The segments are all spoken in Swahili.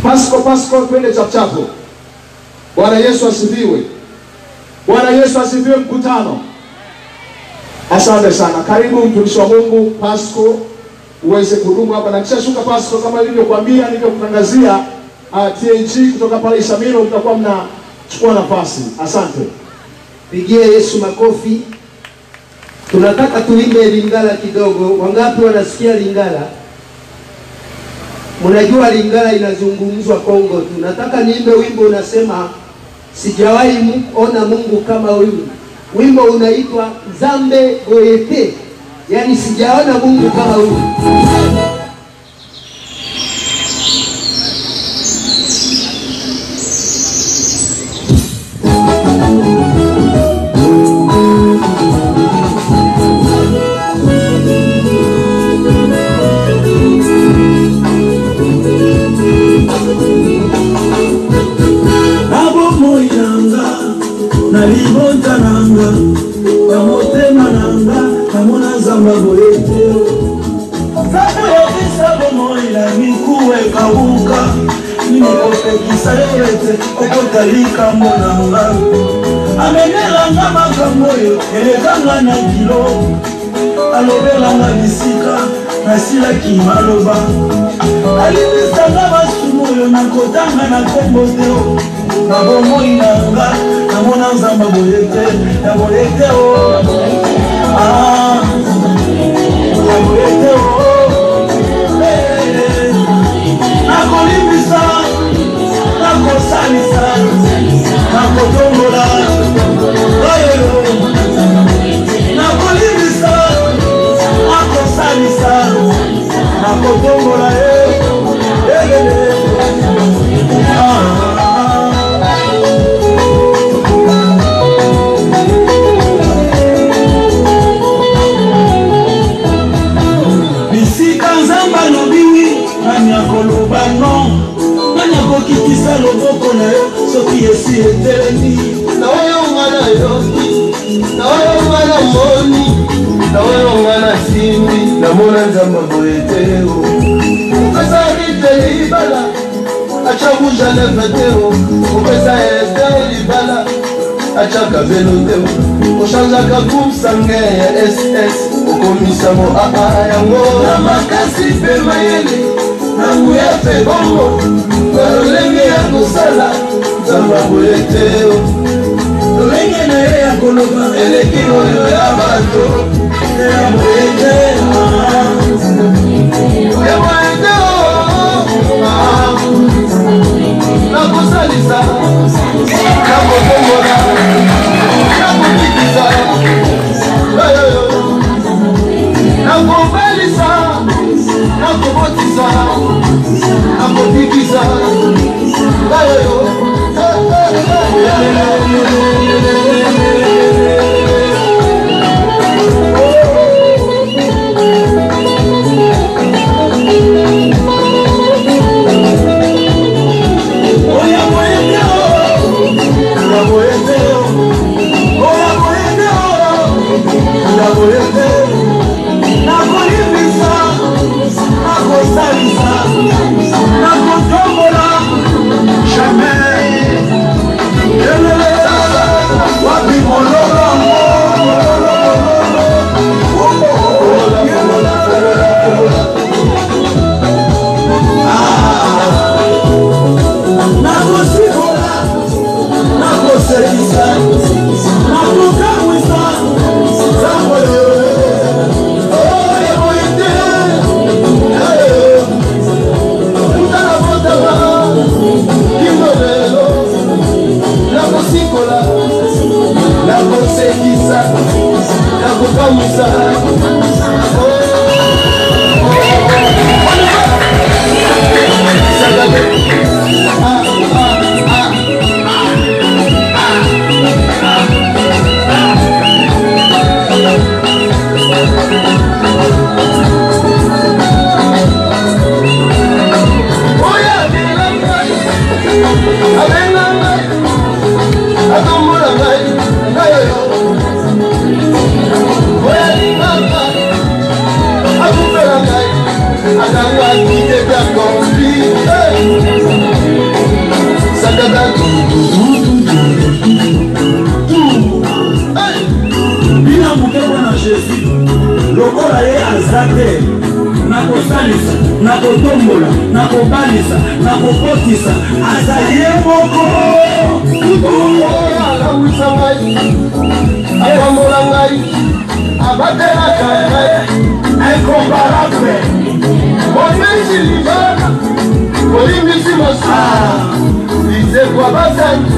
Pasco, twende chapuchapu. Bwana Yesu asifiwe. Bwana Yesu asifiwe mkutano. Asante sana. Karibu mtumishi wa Mungu Pasco uweze kudumu hapa, na kisha shuka Pasco kama nilivyokuambia, nilivyokutangazia TNG kutoka pale Isamilo, mtakuwa mnachukua nafasi. Asante. Pigie Yesu makofi. Tunataka tuimbe Lingala kidogo. Wangapi wanasikia Lingala? Mnajua Lingala inazungumzwa Kongo tu. Nataka niimbe wimbo unasema sijawahi ona Mungu kama huyu. Wimbo unaitwa Zambe Goyete. Yaani sijaona Mungu kama huyu. Nalibonta nanga, kamotema nanga, kamona zamba goyete. Sabu yokisa bomoila, mikuwe kauka, nimekopekisa yote, okotalika monanga. Amenela nga makamoyo, elekanga na kilo, alobela nga bisika, nasila kimaloba. Alibisa nga basumoyo, nakotanga na komboteo, na bomoi nanga, namona nzamba boyete, ya boyete o. Ya boyete o. Nakolimbisa, nakosalisa, nakotombola. Nakolimbisa, nakosalisa, nakotombola. Kikisa loboko na yo soki esi etelemi na oyo ngana yoki na oyo ngana moni na oyo ngana simbi na mona nzamba boyeteo upesa rite libala achabuja leveteo upesa esteo libala achaka beloteo oshanjaka kumsange ya SS okomisa mo yango na makasi pe mayele nangu ya fe bongo lolenge ya kosala nzamba boyeteo lolenge na ye ya koloba eleki oyo ya bato ya boyeteo ya boyeteo nakosalisa nakotombola nakobikisa nakobelisa nakobotisa nakobikisa Oya azate nakosalisa nakotombola nakobalisa nakokotisa azaye moko alawisa ngai apambola ngai abatelaka ngai incomparable omesi libala olimbisi mosala lisekwa basantu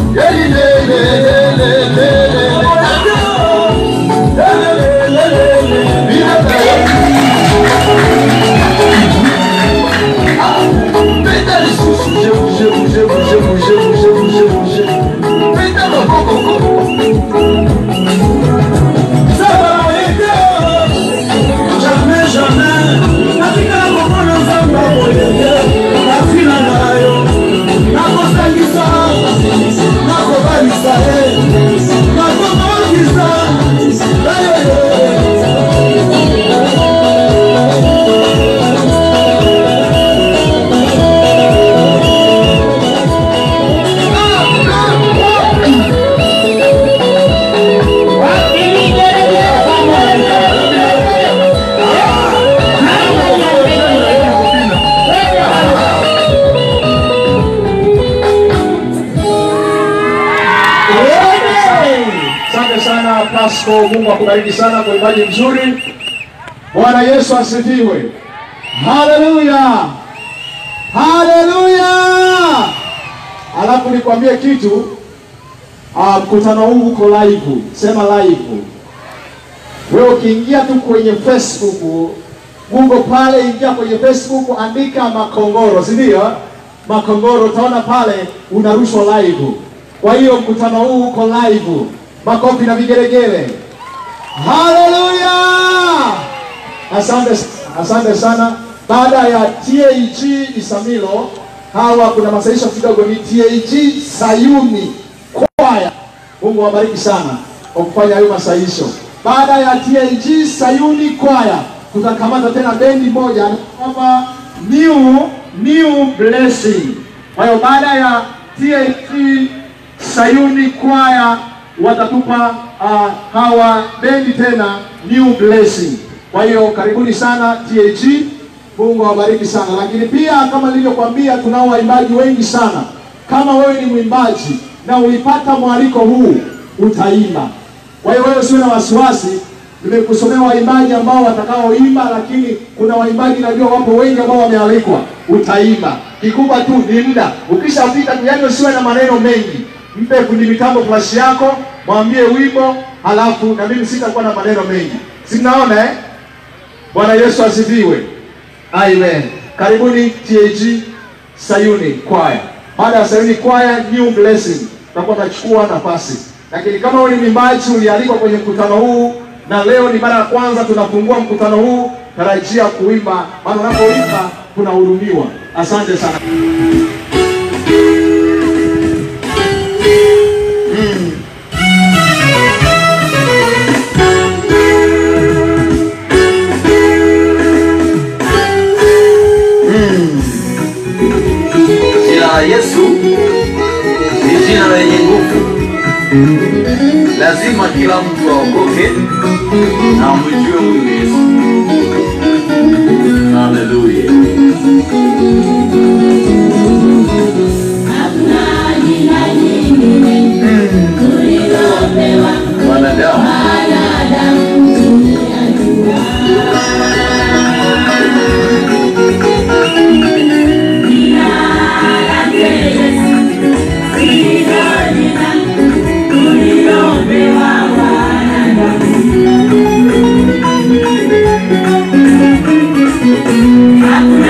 Mungu akubariki sana kwa imani mzuri. Bwana Yesu asifiwe. Haleluya. Haleluya. Alafu nikwambie kitu, mkutano huu uko live. Sema live. Wewe ukiingia tu kwenye Facebook, Google pale, ingia kwenye Facebook, andika Makongoro, si ndio? Makongoro, utaona pale unarushwa live. Kwa hiyo mkutano huu uko live. Makofi na vigelegele. Haleluya! Asante sana. Baada ya TAG Isamilo, hawa kuna masaisho kidogo ni TAG Sayuni kwaya. Mungu awabariki sana kwa kufanya hayo masaisho. Baada ya TAG Sayuni kwaya, tutakamata tena bendi moja kama New Blessing. Kwa hiyo baada ya TAG Sayuni kwaya watatupa hawa bendi tena New Blessing. Kwa hiyo karibuni sana TAG. Mungu awabariki sana. Lakini pia kama nilivyokuambia, tunao waimbaji wengi sana. Kama wewe ni mwimbaji na ulipata mwaliko huu, utaimba. Kwa hiyo wewe usiwe na wasiwasi. Nimekusomea waimbaji ambao watakaoimba, lakini kuna waimbaji najua wapo wengi ambao wamealikwa. Utaimba. Kikubwa tu ni muda. Ukishafika tu, yani usiwe na maneno mengi. Mpe fundi mitambo flash yako, mwambie wimbo, halafu na mimi sitakuwa na maneno mengi. Sinaona Bwana Yesu asifiwe. Amen. Karibuni TAG Sayuni kwaya. Baada ya Sayuni kwaya New Blessing, tutakuwa tunachukua nafasi. Lakini kama wewe ni mwimbaji ulialikwa kwenye mkutano huu na leo ni mara ya kwanza tunafungua mkutano huu, tarajia kuimba, maana unapoimba kunahudumiwa. Asante sana. Yesu ni jina lenye nguvu. Lazima kila mtu aokoke na mjue huyu Yesu. Haleluya. Hakuna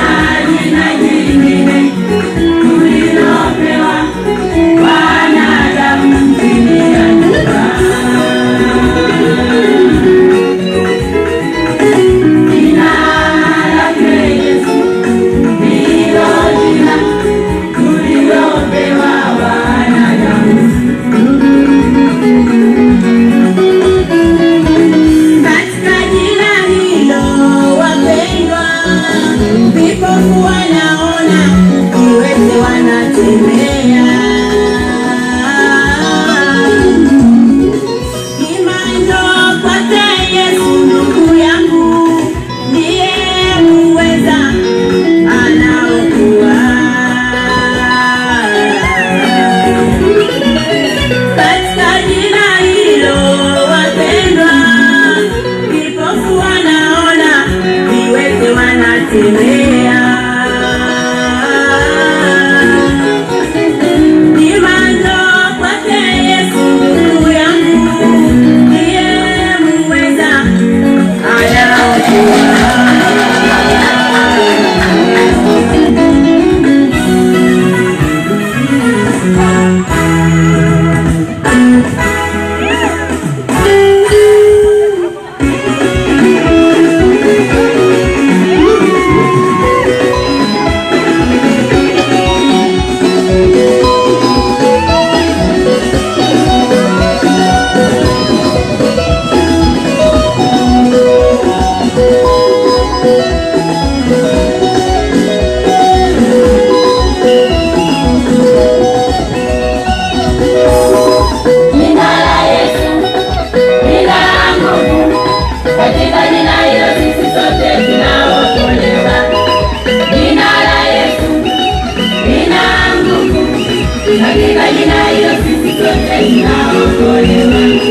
katika jina hilo sisi sote tunaokolewa.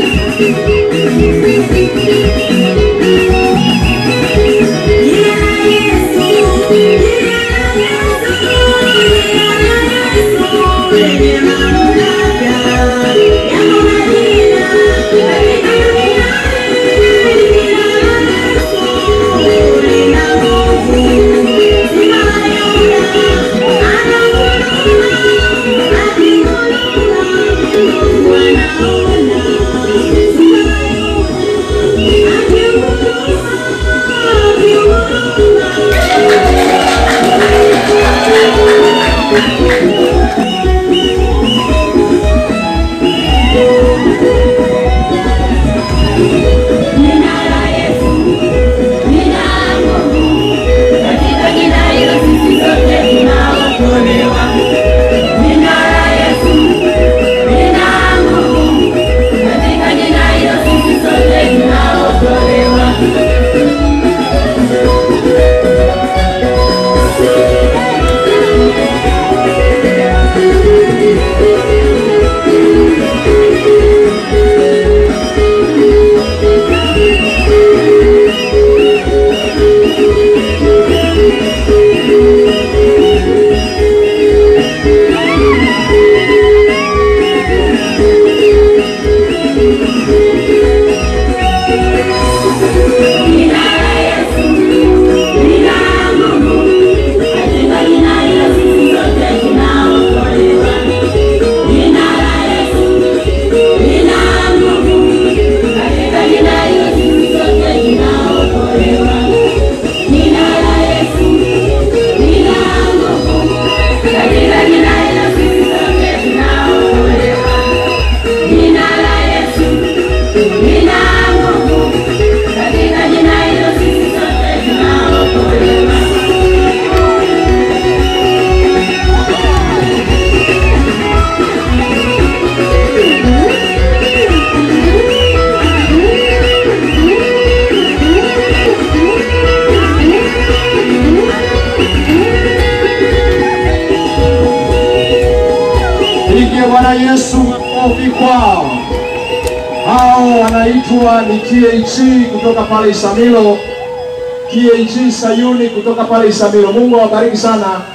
Bwana Yesu makofi kwao. Hao wanaitwa ni TAG kutoka pale Isamilo, TAG Sayuni kutoka pale Isamilo. Mungu awabariki sana.